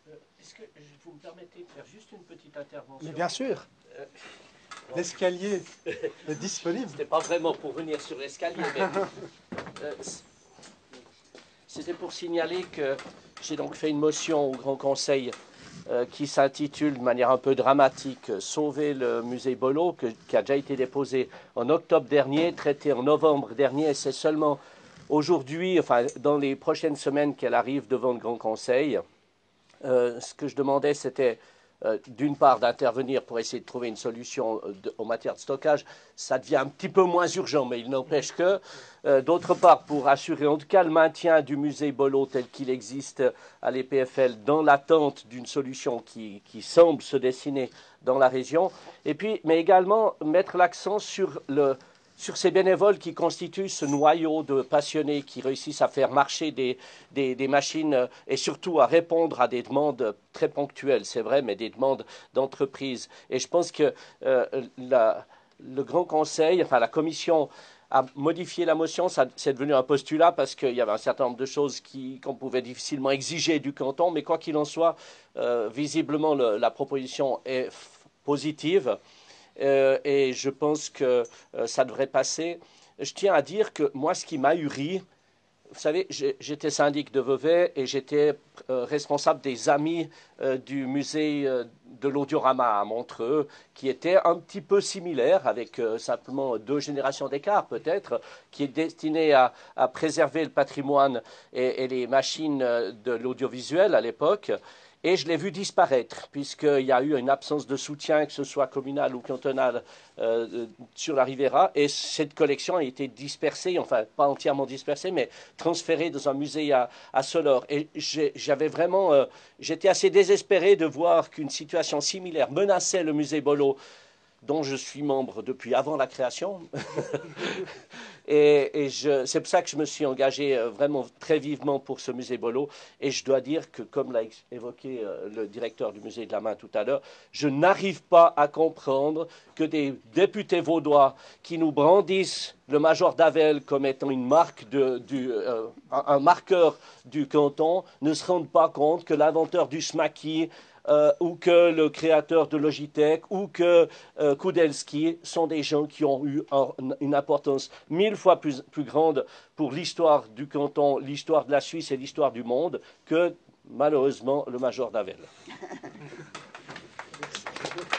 Est-ce que vous me permettez de faire juste une petite intervention? Mais bien sûr. L'escalier est disponible. C'était pas vraiment pour venir sur l'escalier, mais c'était pour signaler que j'ai donc fait une motion au Grand Conseil qui s'intitule de manière un peu dramatique « Sauver le musée Bollot », qui a déjà été déposée en octobre dernier, traitée en novembre dernier, et c'est seulement aujourd'hui, enfin dans les prochaines semaines qu'elle arrive devant le Grand Conseil. Ce que je demandais, c'était d'une part d'intervenir pour essayer de trouver une solution en matière de stockage. Ça devient un petit peu moins urgent, mais il n'empêche que. D'autre part, pour assurer en tout cas le maintien du musée Bollot tel qu'il existe à l'EPFL dans l'attente d'une solution qui semble se dessiner dans la région. Et puis, mais également mettre l'accent sur ces bénévoles qui constituent ce noyau de passionnés qui réussissent à faire marcher des machines et surtout à répondre à des demandes très ponctuelles, c'est vrai, mais des demandes d'entreprise. Et je pense que le Grand Conseil, enfin la Commission, a modifié la motion. C'est devenu un postulat parce qu'il y avait un certain nombre de choses qu'on pouvait difficilement exiger du canton, mais quoi qu'il en soit, visiblement la proposition est positive. Et je pense que ça devrait passer. Je tiens à dire que moi, ce qui m'a ahuri, vous savez, j'étais syndic de Vevey et j'étais responsable des amis du musée de l'Audiorama à Montreux, qui était un petit peu similaire, avec simplement 2 générations d'écart peut-être, qui est destiné à préserver le patrimoine et les machines de l'audiovisuel à l'époque. Et je l'ai vu disparaître, puisqu'il y a eu une absence de soutien, que ce soit communal ou cantonal, sur la Riviera. Et cette collection a été dispersée, enfin pas entièrement dispersée, mais transférée dans un musée à Solor. Et j'étais assez désespéré de voir qu'une situation similaire menaçait le musée Bollot, dont je suis membre depuis avant la création. C'est pour ça que je me suis engagé vraiment très vivement pour ce musée Bollot. Et je dois dire que, comme l'a évoqué le directeur du musée de la Main tout à l'heure, je n'arrive pas à comprendre que des députés vaudois qui nous brandissent le Major d'Avel comme étant une marque un marqueur du canton ne se rendent pas compte que l'inventeur du Smaki, ou que le créateur de Logitech, ou que Kudelski sont des gens qui ont eu une importance 1000 fois plus grande pour l'histoire du canton, l'histoire de la Suisse et l'histoire du monde que, malheureusement, le Major d'Avel.